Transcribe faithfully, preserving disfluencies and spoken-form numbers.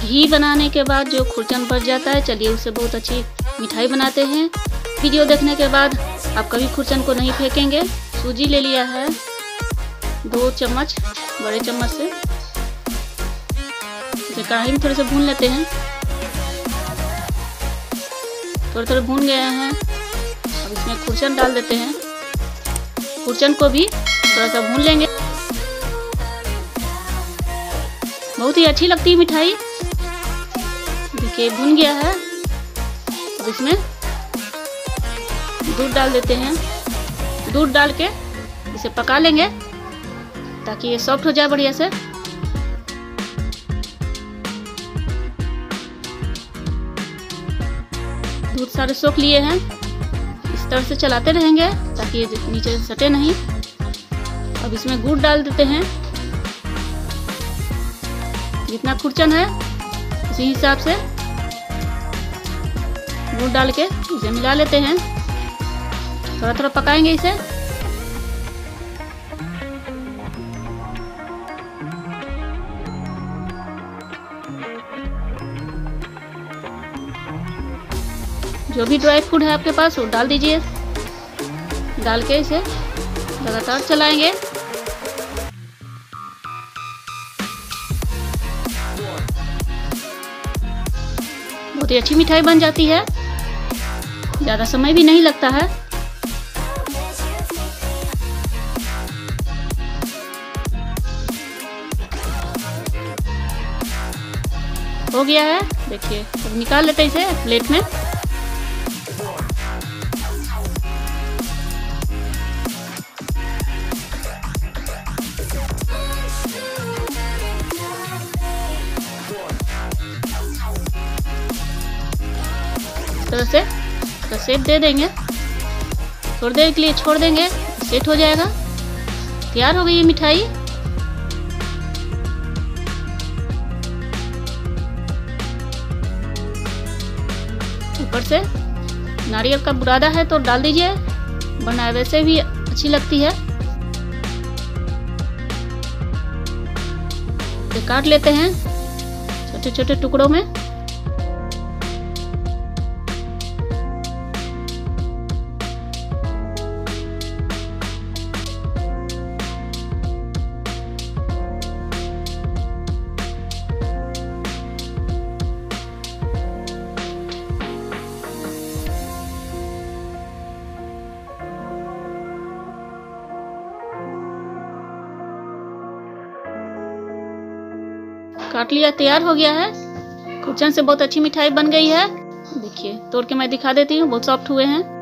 घी बनाने के बाद जो खुरचन बच जाता है, चलिए उससे बहुत अच्छी मिठाई बनाते हैं। वीडियो देखने के बाद आप कभी खुरचन को नहीं फेंकेंगे। सूजी ले लिया है दो चम्मच बड़े चम्मच से, इसे कढ़ाई में थोड़े से भून लेते हैं। थोड़े थोड़े भून गए हैं। अब इसमें खुरचन डाल देते हैं। खुरचन को भी थोड़ा सा भून लेंगे। बहुत ही अच्छी लगती है मिठाई। देखिए भून गया है। अब इसमें दूध डाल देते हैं। दूध डाल के इसे पका लेंगे ताकि ये सॉफ्ट हो जाए बढ़िया से। दूध सारे सोख लिए हैं। इस तरह से चलाते रहेंगे ताकि ये नीचे सटे नहीं। अब इसमें गुड़ डाल देते हैं। जितना खुरचन है उसी हिसाब से गुड़ डाल के इसे मिला लेते हैं। थोड़ा थोड़ा पकाएंगे इसे। जो भी ड्राई फ्रूट है आपके पास वो डाल दीजिए। डाल के इसे लगातार चलाएंगे। बहुत ही अच्छी मिठाई बन जाती है। ज़्यादा समय भी नहीं लगता है। हो गया है। देखिए अब निकाल लेते हैं इसे प्लेट में। इस तरह से इसका शेप दे देंगे। थोड़ी देर के लिए छोड़ देंगे, सेट हो जाएगा। तैयार हो गई ये मिठाई। ऊपर से नारियल का बुरादा है तो डाल दीजिए, वरना वैसे भी अच्छी लगती है। इसे काट लेते हैं छोटे छोटे टुकड़ों में। काट लिया, तैयार हो गया है। खुरचन से बहुत अच्छी मिठाई बन गई है। देखिए तोड़ के मैं दिखा देती हूँ। बहुत सॉफ्ट हुए हैं।